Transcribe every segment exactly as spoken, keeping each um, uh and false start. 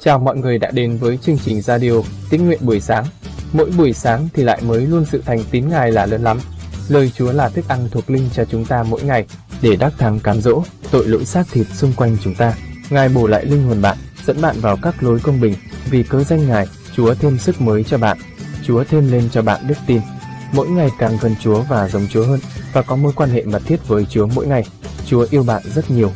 Chào mọi người đã đến với chương trình radio Tín nguyện buổi sáng. Mỗi buổi sáng thì lại mới luôn sự thành tín Ngài là lớn lắm. Lời Chúa là thức ăn thuộc linh cho chúng ta mỗi ngày để đắc thắng cám dỗ tội lỗi xác thịt xung quanh chúng ta. Ngài bổ lại linh hồn bạn, dẫn bạn vào các lối công bình. Vì cớ danh Ngài, Chúa thêm sức mới cho bạn. Chúa thêm lên cho bạn đức tin. Mỗi ngày càng gần Chúa và giống Chúa hơn, và có mối quan hệ mật thiết với Chúa mỗi ngày. Chúa yêu bạn rất nhiều.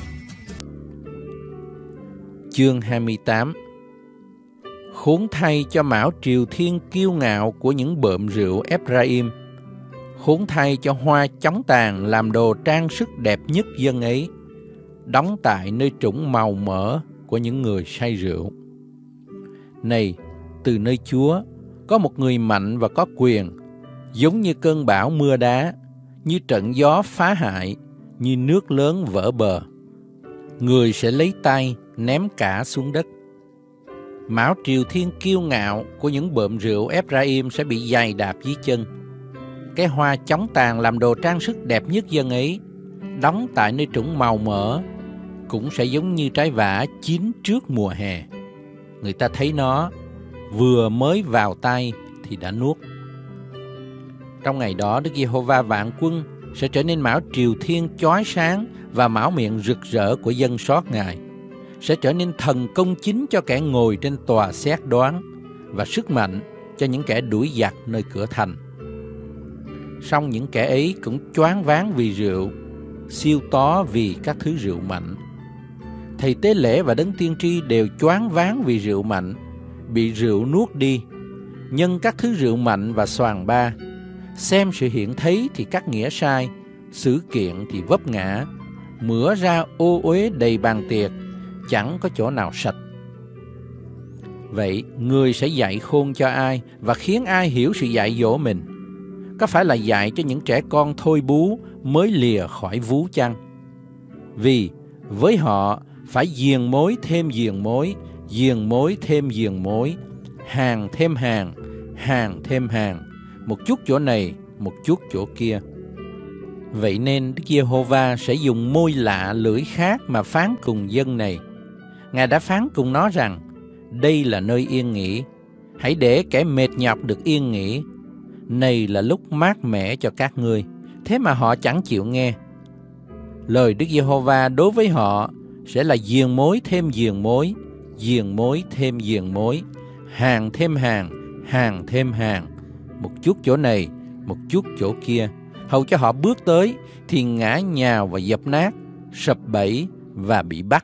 Chương hai mươi tám. Khốn thay cho mão triều thiên kiêu ngạo của những bợm rượu Ephraim, khốn thay cho hoa chóng tàn làm đồ trang sức đẹp nhất dân ấy, đóng tại nơi trũng màu mỡ của những người say rượu. Này, từ nơi Chúa có một người mạnh và có quyền, giống như cơn bão mưa đá, như trận gió phá hại, như nước lớn vỡ bờ. Người sẽ lấy tay ném cả xuống đất. Mão triều thiên kiêu ngạo của những bợm rượu Ephraim sẽ bị giày đạp dưới chân. Cái hoa chóng tàn làm đồ trang sức đẹp nhất dân ấy, đóng tại nơi trũng màu mỡ, cũng sẽ giống như trái vả chín trước mùa hè. Người ta thấy nó vừa mới vào tay thì đã nuốt. Trong ngày đó, Đức Giê-hô-va vạn quân sẽ trở nên mão triều thiên chói sáng và mão miệng rực rỡ của dân sót Ngài, sẽ trở nên thần công chính cho kẻ ngồi trên tòa xét đoán và sức mạnh cho những kẻ đuổi giặc nơi cửa thành. Song những kẻ ấy cũng choáng váng vì rượu, siêu tó vì các thứ rượu mạnh. Thầy tế lễ và đấng tiên tri đều choáng váng vì rượu mạnh, bị rượu nuốt đi, nhân các thứ rượu mạnh và xoàn ba. Xem sự hiện thấy thì các nghĩa sai, xử kiện thì vấp ngã, mửa ra ô uế đầy bàn tiệc, chẳng có chỗ nào sạch. Vậy người sẽ dạy khôn cho ai và khiến ai hiểu sự dạy dỗ mình? Có phải là dạy cho những trẻ con thôi bú mới lìa khỏi vú chăng? Vì với họ phải giềng mối thêm giềng mối, giềng mối thêm giềng mối, hàng thêm hàng, hàng thêm hàng, một chút chỗ này, một chút chỗ kia. Vậy nên Đức Giê-hô-va sẽ dùng môi lạ lưỡi khác mà phán cùng dân này. Ngài đã phán cùng nó rằng, đây là nơi yên nghỉ, hãy để kẻ mệt nhọc được yên nghỉ. Này là lúc mát mẻ cho các ngươi, thế mà họ chẳng chịu nghe. Lời Đức Giê-hô-va đối với họ sẽ là giềng mối thêm giềng mối, giềng mối thêm giềng mối, hàng thêm hàng, hàng thêm hàng, một chút chỗ này, một chút chỗ kia, hầu cho họ bước tới thì ngã nhào và dập nát, sập bẫy và bị bắt.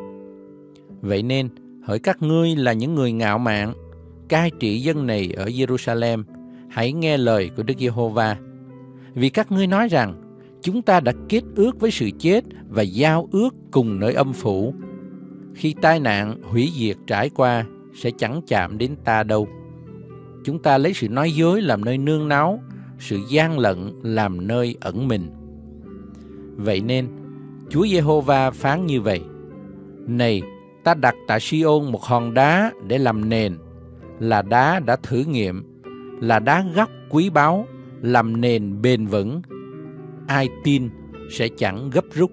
Vậy nên, hỡi các ngươi là những người ngạo mạn, cai trị dân này ở Jerusalem, hãy nghe lời của Đức Giê-hô-va. Vì các ngươi nói rằng, chúng ta đã kết ước với sự chết và giao ước cùng nơi âm phủ. Khi tai nạn hủy diệt trải qua, sẽ chẳng chạm đến ta đâu. Chúng ta lấy sự nói dối làm nơi nương náu, sự gian lận làm nơi ẩn mình. Vậy nên, Chúa Giê-hô-va phán như vậy: Này, ta đặt tại Si-ôn một hòn đá để làm nền, là đá đã thử nghiệm, là đá góc quý báu, làm nền bền vững. Ai tin sẽ chẳng gấp rút.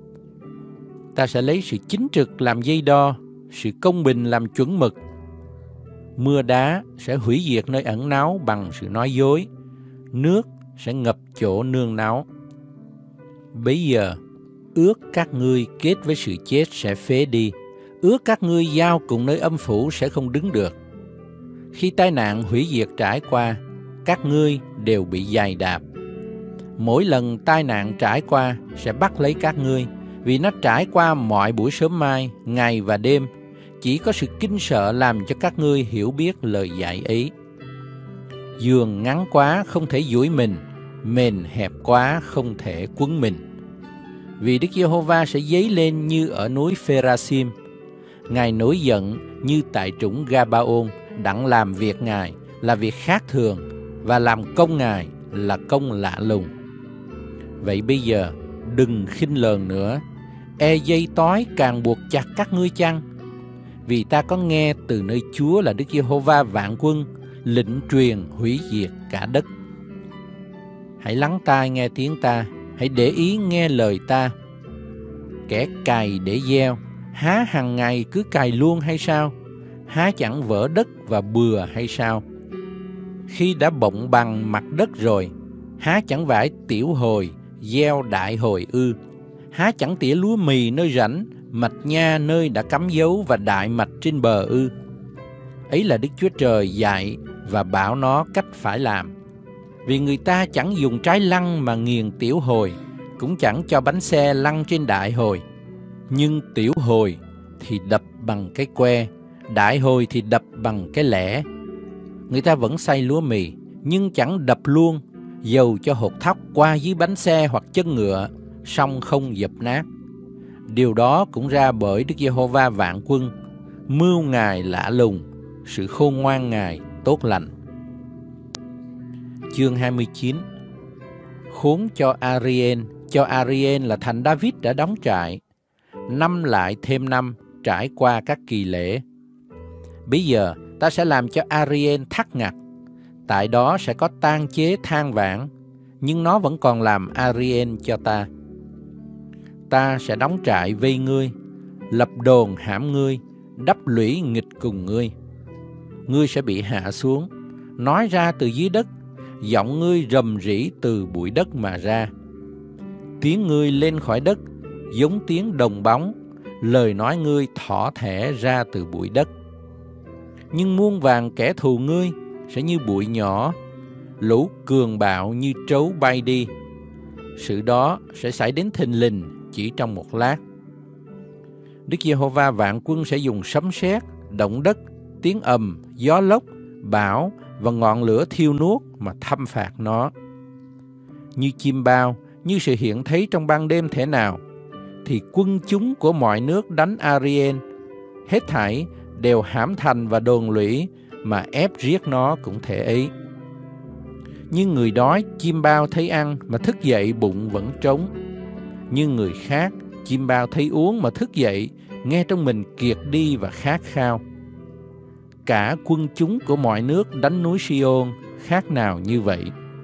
Ta sẽ lấy sự chính trực làm dây đo, sự công bình làm chuẩn mực. Mưa đá sẽ hủy diệt nơi ẩn náu bằng sự nói dối, nước sẽ ngập chỗ nương náu. Bấy giờ, ước các ngươi kết với sự chết sẽ phế đi, ước các ngươi giao cùng nơi âm phủ sẽ không đứng được. Khi tai nạn hủy diệt trải qua, các ngươi đều bị giày đạp. Mỗi lần tai nạn trải qua sẽ bắt lấy các ngươi, vì nó trải qua mọi buổi sớm mai, ngày và đêm. Chỉ có sự kinh sợ làm cho các ngươi hiểu biết lời dạy ấy. Giường ngắn quá không thể duỗi mình, mền hẹp quá không thể quấn mình. Vì Đức Giê-hô-va sẽ dấy lên như ở núi Phê-ra-sim. Ngài nổi giận như tại trũng Ga-ba-ôn, đặng làm việc Ngài là việc khác thường, và làm công Ngài là công lạ lùng. Vậy bây giờ đừng khinh lờn nữa, e dây tói càng buộc chặt các ngươi chăng? Vì ta có nghe từ nơi Chúa là Đức Giê-hô-va vạn quân lệnh truyền hủy diệt cả đất. Hãy lắng tai nghe tiếng ta, hãy để ý nghe lời ta. Kẻ cày để gieo, Há hàng ngày cứ cày luôn hay sao? Há chẳng vỡ đất và bừa hay sao? Khi đã bọng bằng mặt đất rồi, há chẳng vải tiểu hồi, gieo đại hồi ư? Há chẳng tỉa lúa mì nơi rãnh, mạch nha nơi đã cắm dấu và đại mạch trên bờ ư? Ấy là Đức Chúa Trời dạy và bảo nó cách phải làm. Vì người ta chẳng dùng trái lăng mà nghiền tiểu hồi, cũng chẳng cho bánh xe lăn trên đại hồi. Nhưng tiểu hồi thì đập bằng cái que, đại hồi thì đập bằng cái lẻ. Người ta vẫn xay lúa mì, nhưng chẳng đập luôn, dầu cho hột thóc qua dưới bánh xe hoặc chân ngựa, song không dập nát. Điều đó cũng ra bởi Đức Giê-hô-va vạn quân, mưu Ngài lạ lùng, sự khôn ngoan Ngài tốt lành. Chương hai mươi chín. Khốn cho Arien, cho Arien là thành David đã đóng trại, năm lại thêm năm trải qua các kỳ lễ. Bây giờ ta sẽ làm cho Arien thắt ngặt, tại đó sẽ có tang chế than vãn, nhưng nó vẫn còn làm Arien cho ta. Ta sẽ đóng trại vây ngươi, lập đồn hãm ngươi, đắp lũy nghịch cùng ngươi. Ngươi sẽ bị hạ xuống, nói ra từ dưới đất, giọng ngươi rầm rĩ từ bụi đất mà ra. Tiếng ngươi lên khỏi đất, giống tiếng đồng bóng, lời nói ngươi thỏ thẻ ra từ bụi đất. Nhưng muôn vàng kẻ thù ngươi sẽ như bụi nhỏ, lũ cường bạo như trấu bay đi. Sự đó sẽ xảy đến thình lình chỉ trong một lát. Đức Giê-hô-va vạn quân sẽ dùng sấm sét, động đất, tiếng ầm, gió lốc, bão và ngọn lửa thiêu nuốt mà thăm phạt nó. Như chim bao, như sự hiện thấy trong ban đêm thế nào, thì quân chúng của mọi nước đánh Arien, hết thảy đều hãm thành và đồn lũy, mà ép riết nó cũng thể ấy. Nhưng người đói, chim bao thấy ăn, mà thức dậy bụng vẫn trống. Nhưng người khác, chim bao thấy uống mà thức dậy, nghe trong mình kiệt đi và khát khao. Cả quân chúng của mọi nước đánh núi Si-ôn, khác nào như vậy.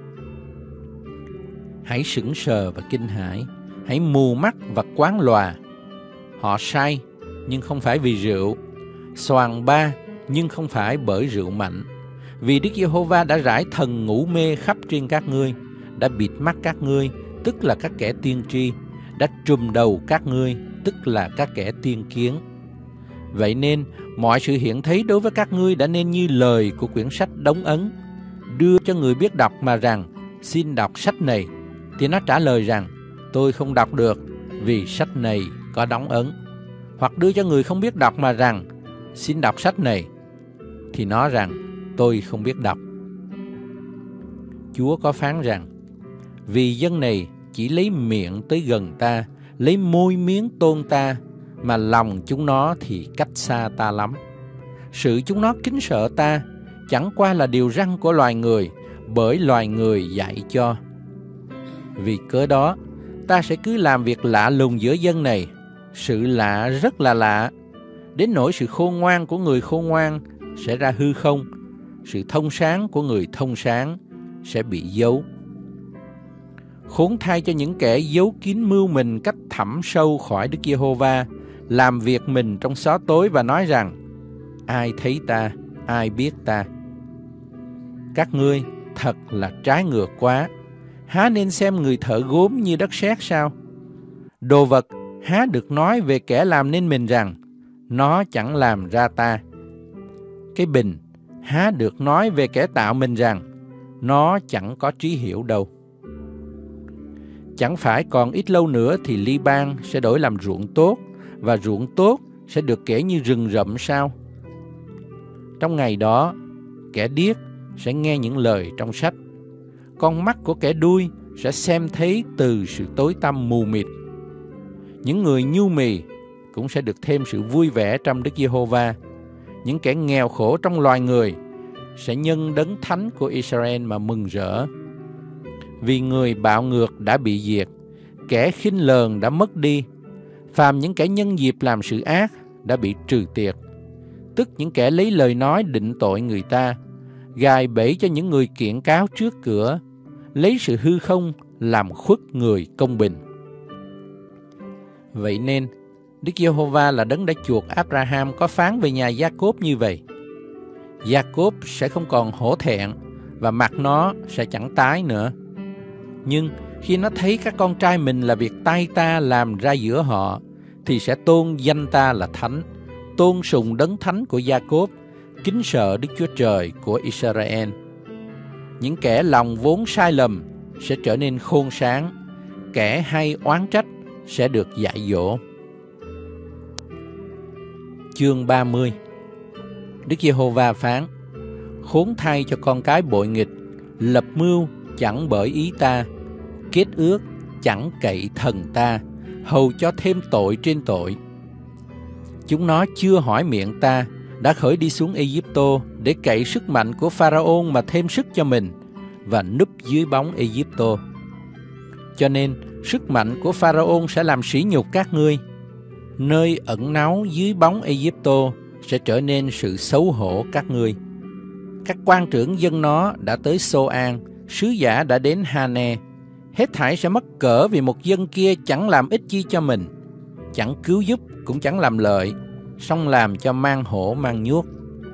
Hãy sững sờ và kinh hãi, hãy mù mắt và quán lòa. Họ say, nhưng không phải vì rượu, xoàng ba, nhưng không phải bởi rượu mạnh. Vì Đức Giê-hô-va đã rải thần ngủ mê khắp trên các ngươi, đã bịt mắt các ngươi, tức là các kẻ tiên tri, đã trùm đầu các ngươi, tức là các kẻ tiên kiến. Vậy nên, mọi sự hiện thấy đối với các ngươi đã nên như lời của quyển sách đóng ấn. Đưa cho người biết đọc mà rằng, xin đọc sách này, thì nó trả lời rằng, tôi không đọc được, vì sách này có đóng ấn. Hoặc đưa cho người không biết đọc mà rằng, xin đọc sách này, thì nó rằng, tôi không biết đọc. Chúa có phán rằng, vì dân này chỉ lấy miệng tới gần ta, lấy môi miếng tôn ta, mà lòng chúng nó thì cách xa ta lắm. Sự chúng nó kính sợ ta chẳng qua là điều răn của loài người, bởi loài người dạy cho. Vì cớ đó, ta sẽ cứ làm việc lạ lùng giữa dân này, sự lạ rất là lạ, đến nỗi sự khôn ngoan của người khôn ngoan sẽ ra hư không, sự thông sáng của người thông sáng sẽ bị giấu. Khốn thay cho những kẻ giấu kín mưu mình cách thẳm sâu khỏi Đức Giê-hô-va, làm việc mình trong xó tối và nói rằng, ai thấy ta, ai biết ta. Các ngươi thật là trái ngược quá, há nên xem người thợ gốm như đất sét sao? Đồ vật há được nói về kẻ làm nên mình rằng, nó chẳng làm ra ta. Cái bình há được nói về kẻ tạo mình rằng, nó chẳng có trí hiểu đâu. Chẳng phải còn ít lâu nữa thì Li-ban sẽ đổi làm ruộng tốt, và ruộng tốt sẽ được kể như rừng rậm sao? Trong ngày đó, kẻ điếc sẽ nghe những lời trong sách, con mắt của kẻ đuôi sẽ xem thấy từ sự tối tăm mù mịt. Những người nhu mì cũng sẽ được thêm sự vui vẻ trong Đức Giê-hô-va. Những kẻ nghèo khổ trong loài người sẽ nhân đấng thánh của Israel mà mừng rỡ. Vì người bạo ngược đã bị diệt, kẻ khinh lờn đã mất đi, phàm những kẻ nhân dịp làm sự ác đã bị trừ tiệt, tức những kẻ lấy lời nói định tội người ta, gài bẫy cho những người kiện cáo trước cửa, lấy sự hư không làm khuất người công bình. Vậy nên, Đức Giê-hô-va là đấng đã chuộc Abraham có phán về nhà Gia-cốp như vậy: Gia-cốp sẽ không còn hổ thẹn và mặt nó sẽ chẳng tái nữa. Nhưng khi nó thấy các con trai mình là việc tay ta làm ra giữa họ, thì sẽ tôn danh ta là thánh, tôn sùng đấng thánh của Gia-cốp, kính sợ Đức Chúa Trời của Israel. Những kẻ lòng vốn sai lầm sẽ trở nên khôn sáng, kẻ hay oán trách sẽ được dạy dỗ. Chương ba mươi. Đức Giê-hô-va phán: Khốn thay cho con cái bội nghịch, lập mưu chẳng bởi ý ta, kết ước chẳng cậy thần ta, hầu cho thêm tội trên tội. Chúng nó chưa hỏi miệng ta, đã khởi đi xuống Ê-díp-tô để cậy sức mạnh của Pharaon mà thêm sức cho mình, và núp dưới bóng Ê-díp-tô. Cho nên sức mạnh của Pharaon sẽ làm sỉ nhục các ngươi. Nơi ẩn náu dưới bóng Ê-díp-tô sẽ trở nên sự xấu hổ các ngươi. Các quan trưởng dân nó đã tới Xô-an, sứ giả đã đến Ha-nê. Hết thảy sẽ mắc cỡ vì một dân kia chẳng làm ích chi cho mình, chẳng cứu giúp cũng chẳng làm lợi, song làm cho mang hổ mang nhuốc.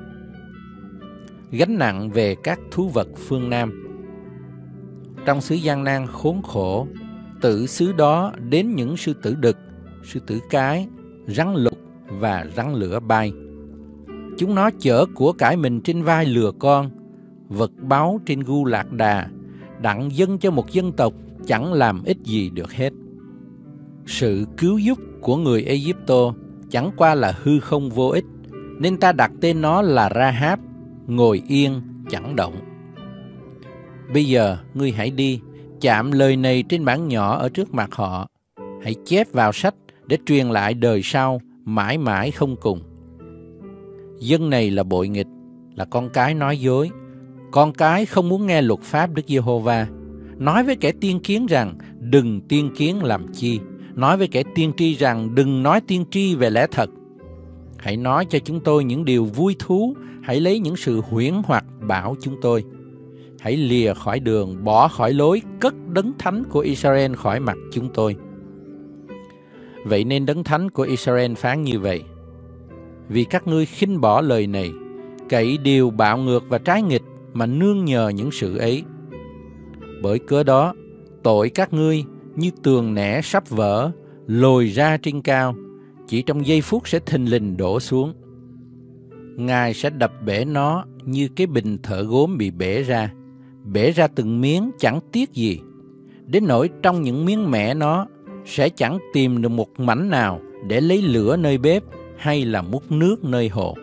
Gánh nặng về các thú vật phương Nam. Trong xứ gian nan khốn khổ, từ xứ đó đến những sư tử đực, sư tử cái, rắn lục và rắn lửa bay. Chúng nó chở của cải mình trên vai lừa con, vật báu trên gu lạc đà, đặng dâng cho một dân tộc chẳng làm ích gì được hết. Sự cứu giúp của người Ê-díp-tô chẳng qua là hư không vô ích, nên ta đặt tên nó là Ra-háp, ngồi yên chẳng động. Bây giờ ngươi hãy đi, chạm lời này trên bảng nhỏ ở trước mặt họ, hãy chép vào sách để truyền lại đời sau, mãi mãi không cùng. Dân này là bội nghịch, là con cái nói dối, con cái không muốn nghe luật pháp Đức Giê-hô-va. Nói với kẻ tiên kiến rằng đừng tiên kiến làm chi, nói với kẻ tiên tri rằng đừng nói tiên tri về lẽ thật. Hãy nói cho chúng tôi những điều vui thú, hãy lấy những sự huyễn hoặc bảo chúng tôi. Hãy lìa khỏi đường, bỏ khỏi lối, cất đấng thánh của Israel khỏi mặt chúng tôi. Vậy nên đấng thánh của Israel phán như vậy: Vì các ngươi khinh bỏ lời này, cậy điều bạo ngược và trái nghịch mà nương nhờ những sự ấy. Bởi cớ đó, tội các ngươi như tường nẻ sắp vỡ, lồi ra trên cao, chỉ trong giây phút sẽ thình lình đổ xuống. Ngài sẽ đập bể nó như cái bình thợ gốm bị bể ra, bể ra từng miếng chẳng tiếc gì, đến nỗi trong những miếng mẻ nó sẽ chẳng tìm được một mảnh nào để lấy lửa nơi bếp hay là múc nước nơi hồ.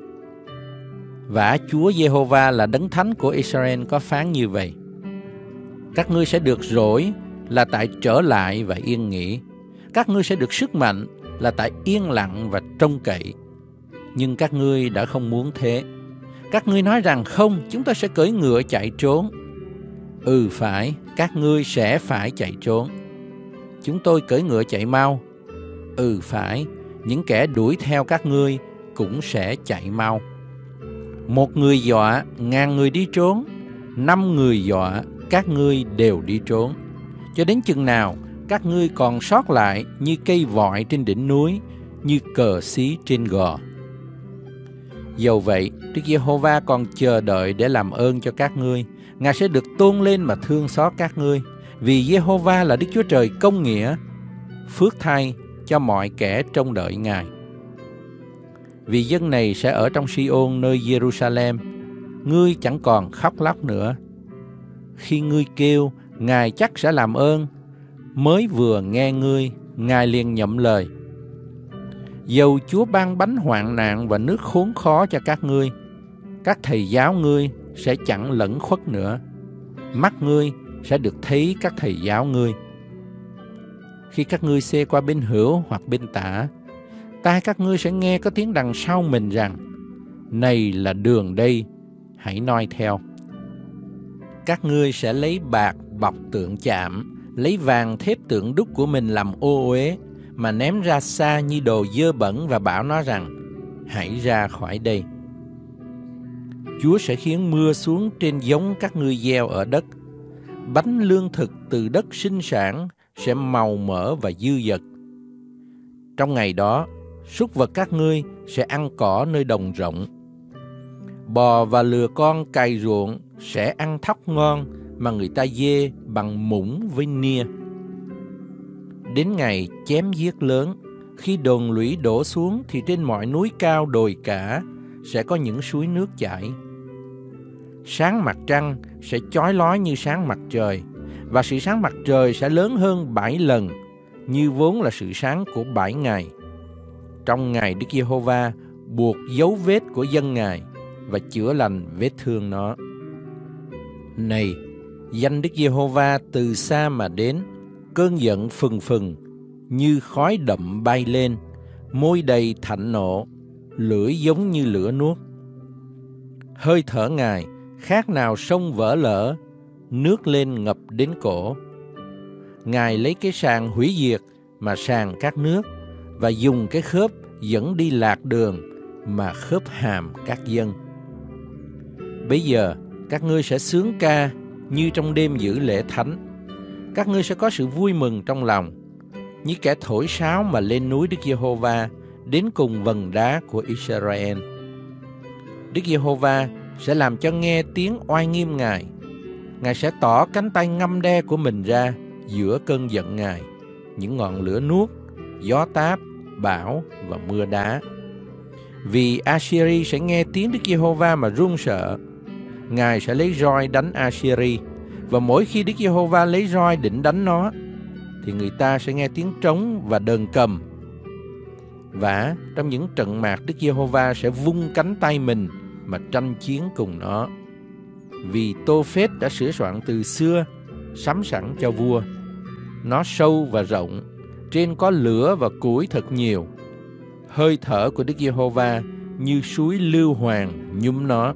Vả Chúa Giê-hô-va là đấng thánh của Israel có phán như vậy: Các ngươi sẽ được rỗi là tại trở lại và yên nghỉ, các ngươi sẽ được sức mạnh là tại yên lặng và trông cậy. Nhưng các ngươi đã không muốn thế. Các ngươi nói rằng không, chúng ta sẽ cưỡi ngựa chạy trốn. Ừ phải, các ngươi sẽ phải chạy trốn. Chúng tôi cưỡi ngựa chạy mau. Ừ phải, những kẻ đuổi theo các ngươi cũng sẽ chạy mau. Một người dọa, ngàn người đi trốn. Năm người dọa, các ngươi đều đi trốn. Cho đến chừng nào các ngươi còn sót lại như cây vọi trên đỉnh núi, như cờ xí trên gò. Dầu vậy, Đức Giê-hô-va còn chờ đợi để làm ơn cho các ngươi. Ngài sẽ được tôn lên mà thương xót các ngươi, vì Giê-hô-va là Đức Chúa Trời công nghĩa, phước thay cho mọi kẻ trông đợi Ngài. Vì dân này sẽ ở trong Si-ôn nơi Giê-ru-sa-lem, ngươi chẳng còn khóc lóc nữa. Khi ngươi kêu, Ngài chắc sẽ làm ơn. Mới vừa nghe ngươi, Ngài liền nhậm lời. Dầu Chúa ban bánh hoạn nạn và nước khốn khó cho các ngươi, các thầy giáo ngươi sẽ chẳng lẫn khuất nữa. Mắt ngươi sẽ được thấy các thầy giáo ngươi. Khi các ngươi xê qua bên hữu hoặc bên tả, tai các ngươi sẽ nghe có tiếng đằng sau mình rằng: Này là đường đây, hãy noi theo. Các ngươi sẽ lấy bạc bọc tượng chạm, lấy vàng thép tượng đúc của mình làm ô uế, mà ném ra xa như đồ dơ bẩn và bảo nó rằng: Hãy ra khỏi đây. Chúa sẽ khiến mưa xuống trên giống các ngươi gieo ở đất. Bánh lương thực từ đất sinh sản sẽ màu mỡ và dư dật. Trong ngày đó, súc vật các ngươi sẽ ăn cỏ nơi đồng rộng. Bò và lừa con cày ruộng sẽ ăn thóc ngon mà người ta dê bằng muỗng với nia. Đến ngày chém giết lớn, khi đồn lũy đổ xuống thì trên mọi núi cao đồi cả sẽ có những suối nước chảy. Sáng mặt trăng sẽ chói lói như sáng mặt trời, và sự sáng mặt trời sẽ lớn hơn bảy lần, như vốn là sự sáng của bảy ngày. Trong ngày Đức Giê-hô-va buộc dấu vết của dân Ngài và chữa lành vết thương nó. Này, danh Đức Giê-hô-va từ xa mà đến, cơn giận phừng phừng, như khói đậm bay lên, môi đầy thạnh nộ, lưỡi giống như lửa nuốt. Hơi thở Ngài khác nào sông vỡ lở, nước lên ngập đến cổ. Ngài lấy cái sàng hủy diệt mà sàng các nước, và dùng cái khớp dẫn đi lạc đường mà khớp hàm các dân. Bây giờ các ngươi sẽ sướng ca như trong đêm giữ lễ thánh. Các ngươi sẽ có sự vui mừng trong lòng, như kẻ thổi sáo mà lên núi Đức Giê-hô-va, đến cùng vầng đá của Israel. Đức Giê-hô-va sẽ làm cho nghe tiếng oai nghiêm Ngài. Ngài sẽ tỏ cánh tay ngăm đe của mình ra giữa cơn giận Ngài, những ngọn lửa nuốt, gió táp, bão và mưa đá. Vì Assyri sẽ nghe tiếng Đức Giê-hô-va mà run sợ. Ngài sẽ lấy roi đánh Assyri, và mỗi khi Đức Giê-hô-va lấy roi định đánh nó, thì người ta sẽ nghe tiếng trống và đờn cầm. Và trong những trận mạc, Đức Giê-hô-va sẽ vung cánh tay mình mà tranh chiến cùng nó. Vì Tô-phết đã sửa soạn từ xưa, sắm sẵn cho vua. Nó sâu và rộng, trên có lửa và củi thật nhiều. Hơi thở của Đức Giê-hô-va như suối lưu hoàng nhúm nó.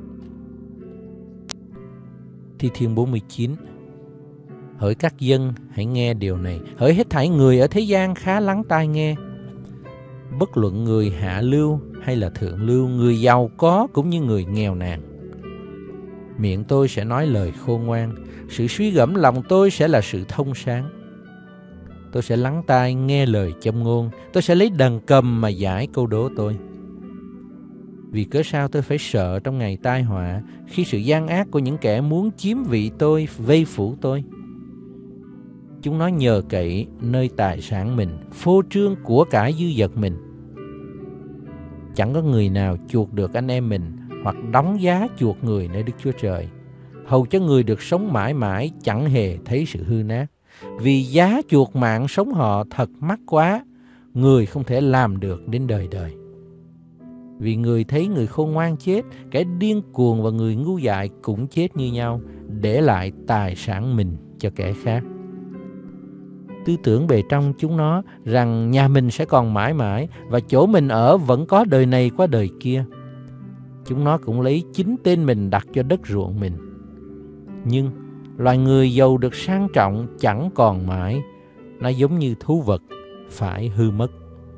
Thi Thiên bốn mươi chín. Hỡi các dân, hãy nghe điều này. Hỡi hết thảy người ở thế gian khá lắng tai nghe. Bất luận người hạ lưu hay là thượng lưu, người giàu có cũng như người nghèo nàn, miệng tôi sẽ nói lời khôn ngoan, sự suy gẫm lòng tôi sẽ là sự thông sáng. Tôi sẽ lắng tai nghe lời châm ngôn, tôi sẽ lấy đàn cầm mà giải câu đố tôi. Vì cớ sao tôi phải sợ trong ngày tai họa, khi sự gian ác của những kẻ muốn chiếm vị tôi vây phủ tôi? Chúng nó nhờ cậy nơi tài sản mình, phô trương của cải dư dật mình. Chẳng có người nào chuộc được anh em mình, hoặc đóng giá chuộc người nơi Đức Chúa Trời, hầu cho người được sống mãi mãi chẳng hề thấy sự hư nát. Vì giá chuộc mạng sống họ thật mắc quá, người không thể làm được đến đời đời. Vì người thấy người khôn ngoan chết, kẻ điên cuồng và người ngu dại cũng chết như nhau, để lại tài sản mình cho kẻ khác. Tư tưởng bề trong chúng nó rằng nhà mình sẽ còn mãi mãi, và chỗ mình ở vẫn có đời này qua đời kia. Chúng nó cũng lấy chính tên mình đặt cho đất ruộng mình. Nhưng loài người giàu được sang trọng chẳng còn mãi, nó giống như thú vật phải hư mất.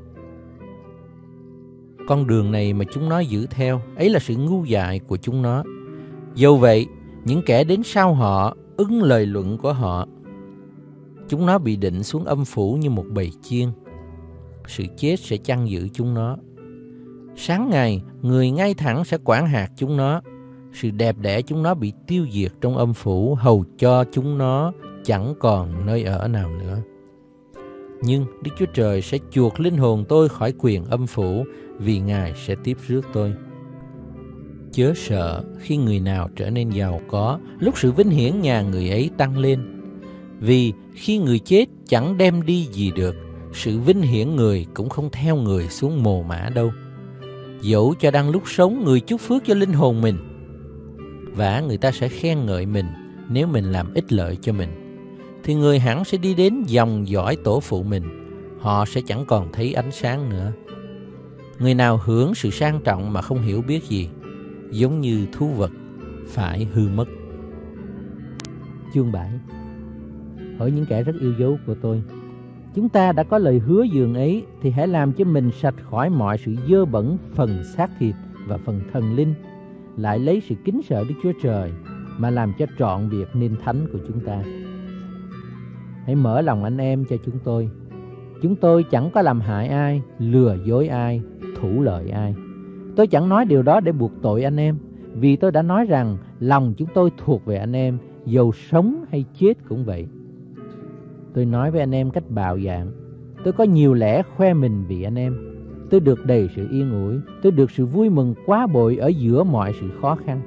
Con đường này mà chúng nó giữ theo, ấy là sự ngu dại của chúng nó. Dẫu vậy, những kẻ đến sau họ ứng lời luận của họ. Chúng nó bị định xuống âm phủ như một bầy chiên. Sự chết sẽ chăn giữ chúng nó. Sáng ngày, người ngay thẳng sẽ quản hạt chúng nó. Sự đẹp đẽ chúng nó bị tiêu diệt trong âm phủ, hầu cho chúng nó chẳng còn nơi ở nào nữa. Nhưng Đức Chúa Trời sẽ chuộc linh hồn tôi khỏi quyền âm phủ, vì Ngài sẽ tiếp rước tôi. Chớ sợ khi người nào trở nên giàu có, lúc sự vinh hiển nhà người ấy tăng lên. Vì khi người chết chẳng đem đi gì được, sự vinh hiển người cũng không theo người xuống mồ mả đâu. Dẫu cho đang lúc sống, người chúc phước cho linh hồn mình, và người ta sẽ khen ngợi mình nếu mình làm ích lợi cho mình, thì người hẳn sẽ đi đến dòng dõi tổ phụ mình, họ sẽ chẳng còn thấy ánh sáng nữa. Người nào hưởng sự sang trọng mà không hiểu biết gì, giống như thú vật phải hư mất. Chương bảy. Hỡi những kẻ rất yêu dấu của tôi, chúng ta đã có lời hứa dường ấy, thì hãy làm cho mình sạch khỏi mọi sự dơ bẩn phần xác thịt và phần thần linh, lại lấy sự kính sợ Đức Chúa Trời mà làm cho trọn việc nên thánh của chúng ta. Hãy mở lòng anh em cho chúng tôi, Chúng tôi chẳng có làm hại ai, lừa dối ai, thủ lợi ai. Tôi chẳng nói điều đó để buộc tội anh em, vì tôi đã nói rằng lòng chúng tôi thuộc về anh em, dầu sống hay chết cũng vậy. Tôi nói với anh em cách bạo dạn. Tôi có nhiều lẽ khoe mình vì anh em. Tôi được đầy sự yên ủi, tôi được sự vui mừng quá bội ở giữa mọi sự khó khăn.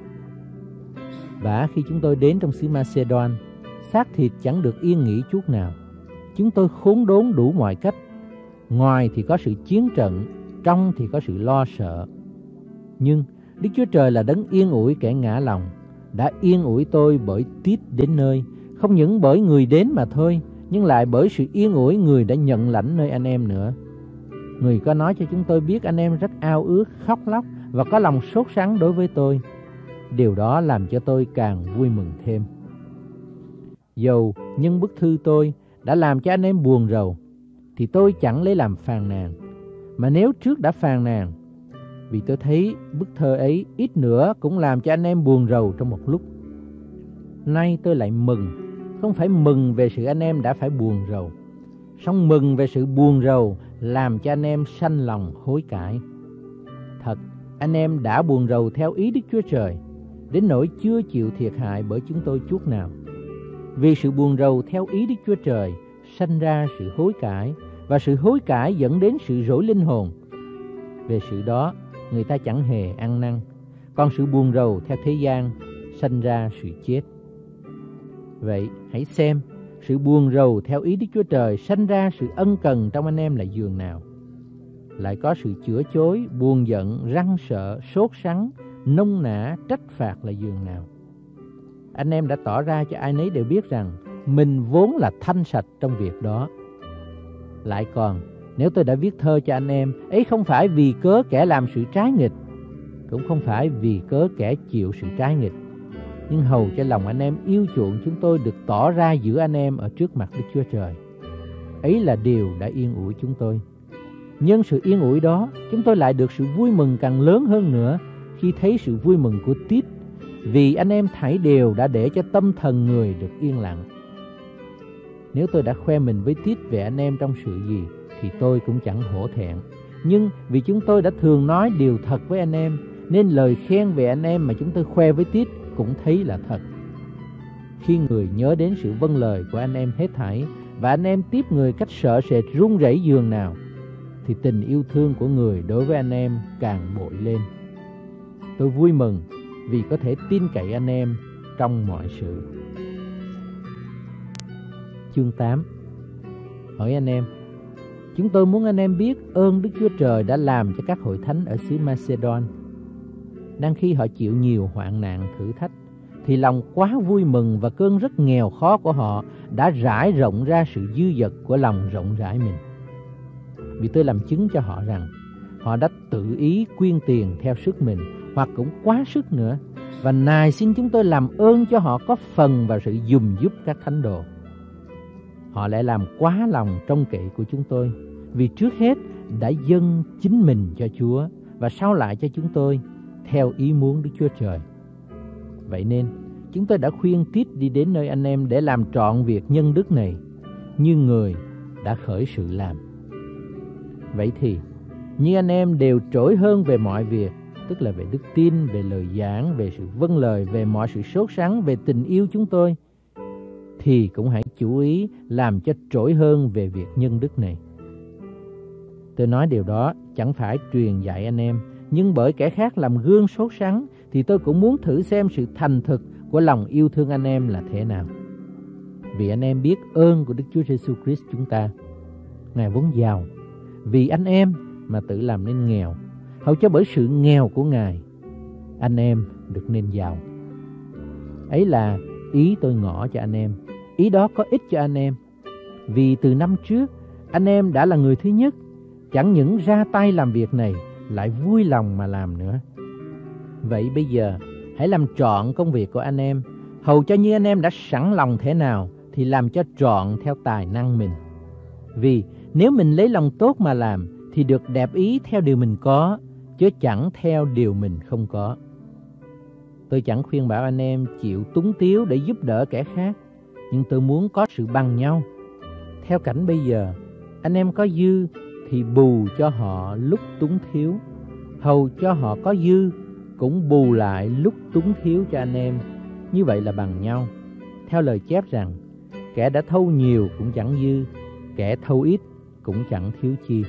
Và khi chúng tôi đến trong xứ Macedon, xác thịt chẳng được yên nghỉ chút nào. Chúng tôi khốn đốn đủ mọi cách. Ngoài thì có sự chiến trận, trong thì có sự lo sợ. Nhưng Đức Chúa Trời là đấng yên ủi kẻ ngã lòng, đã yên ủi tôi bởi Tít đến nơi, không những bởi người đến mà thôi, nhưng lại bởi sự yên ủi người đã nhận lãnh nơi anh em nữa. Người có nói cho chúng tôi biết anh em rất ao ước, khóc lóc và có lòng sốt sắng đối với tôi. Điều đó làm cho tôi càng vui mừng thêm. Dầu nhân bức thư tôi đã làm cho anh em buồn rầu, thì tôi chẳng lấy làm phàn nàn. Mà nếu trước đã phàn nàn, vì tôi thấy bức thơ ấy ít nữa cũng làm cho anh em buồn rầu trong một lúc. Nay tôi lại mừng, không phải mừng về sự anh em đã phải buồn rầu, song mừng về sự buồn rầu làm cho anh em sanh lòng hối cải. Thật, anh em đã buồn rầu theo ý Đức Chúa Trời, đến nỗi chưa chịu thiệt hại bởi chúng tôi chút nào. Vì sự buồn rầu theo ý Đức Chúa Trời sanh ra sự hối cải, và sự hối cải dẫn đến sự rỗi linh hồn. Về sự đó, người ta chẳng hề ăn năn. Còn sự buồn rầu theo thế gian sanh ra sự chết. Vậy hãy xem, sự buồn rầu theo ý Đức Chúa Trời sanh ra sự ân cần trong anh em là giường nào. Lại có sự chữa chối, buồn giận, răng sợ, sốt sắng, nông nã, trách phạt là giường nào. Anh em đã tỏ ra cho ai nấy đều biết rằng mình vốn là thanh sạch trong việc đó. Lại còn, nếu tôi đã viết thơ cho anh em, ấy không phải vì cớ kẻ làm sự trái nghịch, cũng không phải vì cớ kẻ chịu sự trái nghịch, nhưng hầu cho lòng anh em yêu chuộng chúng tôi được tỏ ra giữa anh em ở trước mặt Đức Chúa Trời. Ấy là điều đã yên ủi chúng tôi. Nhân sự yên ủi đó, chúng tôi lại được sự vui mừng càng lớn hơn nữa khi thấy sự vui mừng của Tít, vì anh em thảy đều đã để cho tâm thần người được yên lặng. Nếu tôi đã khoe mình với Tít về anh em trong sự gì, thì tôi cũng chẳng hổ thẹn. Nhưng vì chúng tôi đã thường nói điều thật với anh em, nên lời khen về anh em mà chúng tôi khoe với Tít cũng thấy là thật. Khi người nhớ đến sự vâng lời của anh em hết thảy, và anh em tiếp người cách sợ sệt run rẩy giường nào, thì tình yêu thương của người đối với anh em càng bội lên. Tôi vui mừng vì có thể tin cậy anh em trong mọi sự. Chương tám. Hỏi anh em. Chúng tôi muốn anh em biết ơn Đức Chúa Trời đã làm cho các hội thánh ở xứ Macedon. Đang khi họ chịu nhiều hoạn nạn thử thách, thì lòng quá vui mừng và cơn rất nghèo khó của họ đã rải rộng ra sự dư dật của lòng rộng rãi mình. Vì tôi làm chứng cho họ rằng họ đã tự ý quyên tiền theo sức mình, hoặc cũng quá sức nữa, và nài xin chúng tôi làm ơn cho họ có phần vào sự giùm giúp các thánh đồ. Họ lại làm quá lòng trông cậy của chúng tôi, vì trước hết đã dâng chính mình cho Chúa, và sau lại cho chúng tôi theo ý muốn Đức Chúa Trời. Vậy nên chúng tôi đã khuyên Tít đi đến nơi anh em để làm trọn việc nhân đức này, như người đã khởi sự làm. Vậy thì như anh em đều trỗi hơn về mọi việc, tức là về đức tin, về lời giảng, về sự vâng lời, về mọi sự sốt sắng, về tình yêu chúng tôi, thì cũng hãy chú ý làm cho trỗi hơn về việc nhân đức này. Tôi nói điều đó chẳng phải truyền dạy anh em, nhưng bởi kẻ khác làm gương sốt sắng, thì tôi cũng muốn thử xem sự thành thực của lòng yêu thương anh em là thế nào. Vì anh em biết ơn của Đức Chúa Giêsu Christ chúng ta. Ngài vốn giàu, vì anh em mà tự làm nên nghèo, hầu cho bởi sự nghèo của Ngài, anh em được nên giàu. Ấy là ý tôi ngỏ cho anh em. Ý đó có ích cho anh em, vì từ năm trước anh em đã là người thứ nhất, chẳng những ra tay làm việc này, lại vui lòng mà làm nữa. Vậy bây giờ hãy làm trọn công việc của anh em, hầu cho như anh em đã sẵn lòng thế nào thì làm cho trọn theo tài năng mình. Vì nếu mình lấy lòng tốt mà làm, thì được đẹp ý theo điều mình có, chứ chẳng theo điều mình không có. Tôi chẳng khuyên bảo anh em chịu túng tiếu để giúp đỡ kẻ khác, nhưng tôi muốn có sự bằng nhau. Theo cảnh bây giờ, Anh em có dư thì bù cho họ lúc túng thiếu, hầu cho họ có dư cũng bù lại lúc túng thiếu cho anh em. Như vậy là bằng nhau. Theo lời chép rằng, kẻ đã thâu nhiều cũng chẳng dư, kẻ thâu ít cũng chẳng thiếu chi.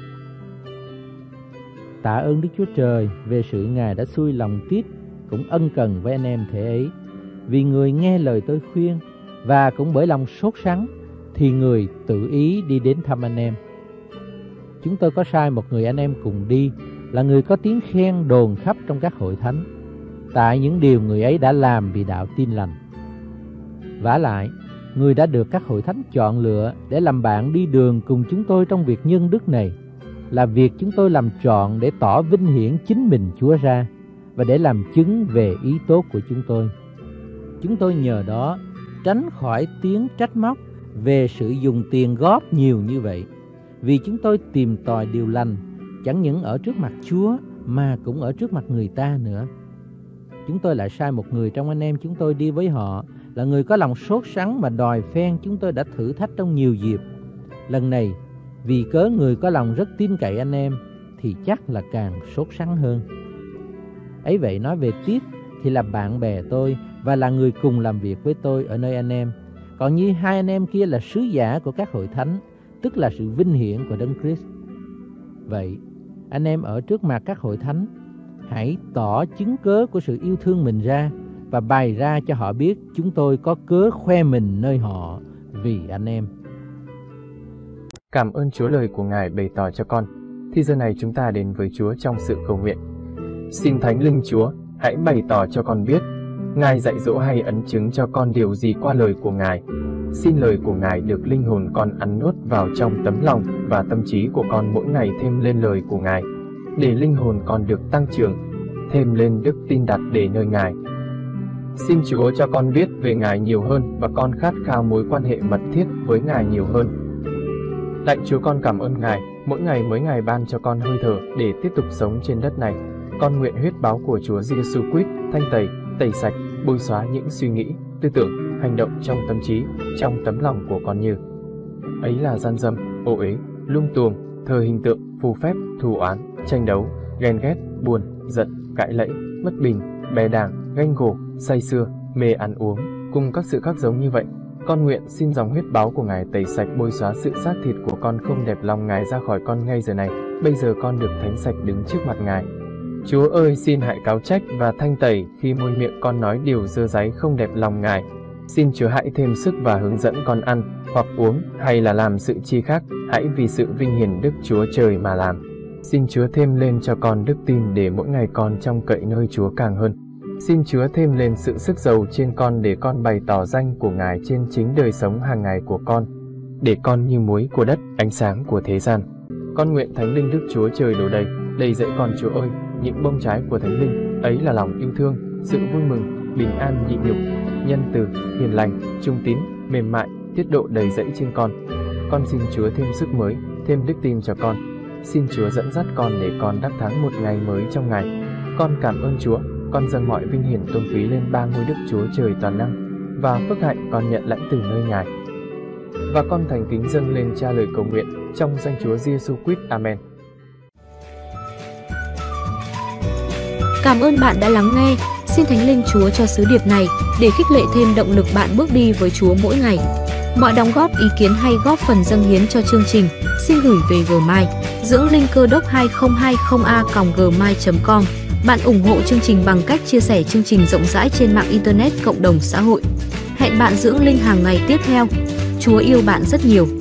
Tạ ơn Đức Chúa Trời về sự Ngài đã xui lòng Tít cũng ân cần với anh em thể ấy, vì người nghe lời tôi khuyên, và cũng bởi lòng sốt sắng thì người tự ý đi đến thăm anh em. Chúng tôi có sai một người anh em cùng đi, là người có tiếng khen đồn khắp trong các hội thánh, tại những điều người ấy đã làm vì đạo tin lành. Vả lại, người đã được các hội thánh chọn lựa để làm bạn đi đường cùng chúng tôi trong việc nhân đức này, là việc chúng tôi làm trọn để tỏ vinh hiển chính mình Chúa ra, và để làm chứng về ý tốt của chúng tôi. Chúng tôi nhờ đó tránh khỏi tiếng trách móc về sự dùng tiền góp nhiều như vậy, vì chúng tôi tìm tòi điều lành, chẳng những ở trước mặt Chúa mà cũng ở trước mặt người ta nữa. Chúng tôi lại sai một người trong anh em chúng tôi đi với họ, là người có lòng sốt sắng mà đòi phen chúng tôi đã thử thách trong nhiều dịp. Lần này, vì cớ người có lòng rất tin cậy anh em, thì chắc là càng sốt sắng hơn. Ấy vậy, nói về Tít thì là bạn bè tôi và là người cùng làm việc với tôi ở nơi anh em. Còn như hai anh em kia là sứ giả của các hội thánh, tức là sự vinh hiển của Đấng Christ. Vậy, anh em ở trước mặt các hội thánh, hãy tỏ chứng cớ của sự yêu thương mình ra, và bày ra cho họ biết chúng tôi có cớ khoe mình nơi họ vì anh em. Cảm ơn Chúa lời của Ngài bày tỏ cho con. Thì giờ này chúng ta đến với Chúa trong sự cầu nguyện. Xin Thánh Linh Chúa, hãy bày tỏ cho con biết, Ngài dạy dỗ hay ấn chứng cho con điều gì qua lời của Ngài. Xin lời của Ngài được linh hồn con ăn nuốt vào trong tấm lòng và tâm trí của con mỗi ngày thêm lên lời của Ngài, để linh hồn con được tăng trưởng, thêm lên đức tin đặt để nơi Ngài. Xin Chúa cho con biết về Ngài nhiều hơn, và con khát khao mối quan hệ mật thiết với Ngài nhiều hơn. Lạy Chúa, con cảm ơn Ngài, mỗi ngày mới Ngài ban cho con hơi thở để tiếp tục sống trên đất này. Con nguyện huyết báo của Chúa Giêsu Christ thanh tẩy, tẩy sạch, bôi xóa những suy nghĩ, tư tưởng, hành động trong tâm trí, trong tấm lòng của con như ấy là gian dâm, ô uế, lung tuồng, thờ hình tượng, phù phép, thù oán, tranh đấu, ghen ghét, buồn, giận, cãi lẫy, bất bình, bè đảng, ganh gổ, say sưa, mê ăn uống, cùng các sự khác giống như vậy. Con nguyện xin dòng huyết báo của Ngài tẩy sạch, bôi xóa sự xác thịt của con không đẹp lòng Ngài ra khỏi con ngay giờ này. Bây giờ con được thánh sạch đứng trước mặt Ngài. Chúa ơi, xin hãy cáo trách và thanh tẩy khi môi miệng con nói điều dơ dáy không đẹp lòng Ngài. Xin Chúa hãy thêm sức và hướng dẫn con ăn, hoặc uống, hay là làm sự chi khác, hãy vì sự vinh hiển Đức Chúa Trời mà làm. Xin Chúa thêm lên cho con đức tin để mỗi ngày con trông cậy nơi Chúa càng hơn. Xin Chúa thêm lên sự sức giàu trên con để con bày tỏ danh của Ngài trên chính đời sống hàng ngày của con, để con như muối của đất, ánh sáng của thế gian. Con nguyện Thánh Linh Đức Chúa Trời đổ đầy, đầy dẫy con Chúa ơi, những bông trái của Thánh Linh, ấy là lòng yêu thương, sự vui mừng, bình an nhịn nhục, nhân từ, hiền lành, trung tín, mềm mại, tiết độ đầy dẫy trên con. Con xin Chúa thêm sức mới, thêm đức tin cho con. Xin Chúa dẫn dắt con để con đắc thắng một ngày mới trong Ngài. Con cảm ơn Chúa, con dâng mọi vinh hiển tôn quý lên ba ngôi Đức Chúa Trời toàn năng, và phước hạnh con nhận lãnh từ nơi Ngài. Và con thành kính dâng lên Cha lời cầu nguyện trong danh Chúa Giêsu Christ. Amen. Cảm ơn bạn đã lắng nghe. Xin Thánh Linh Chúa cho sứ điệp này để khích lệ thêm động lực bạn bước đi với Chúa mỗi ngày. Mọi đóng góp, ý kiến hay góp phần dâng hiến cho chương trình xin gửi về Gmail dưỡng linh cơ đốc hai không hai không a còng gmail chấm com. Bạn ủng hộ chương trình bằng cách chia sẻ chương trình rộng rãi trên mạng Internet, cộng đồng xã hội. Hẹn bạn dưỡng linh hàng ngày tiếp theo. Chúa yêu bạn rất nhiều.